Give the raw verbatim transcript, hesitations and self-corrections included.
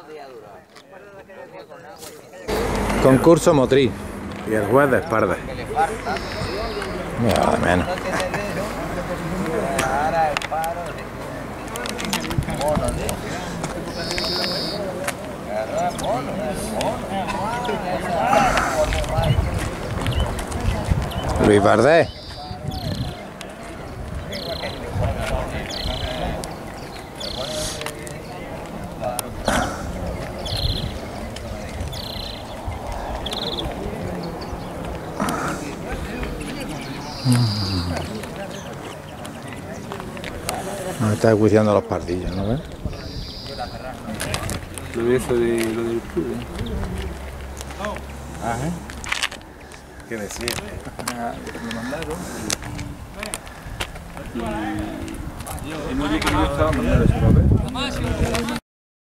Concurso motriz. Y el juez de espalda. Nada menos. Luis Bardet. Nos está juiciando los pardillos, ¿no ves? Lo de eso de lo del club, ¿eh? Ajá. ¿Qué decía? Ah, me mandaron y, y no llegué yo estaba mandando ese papel.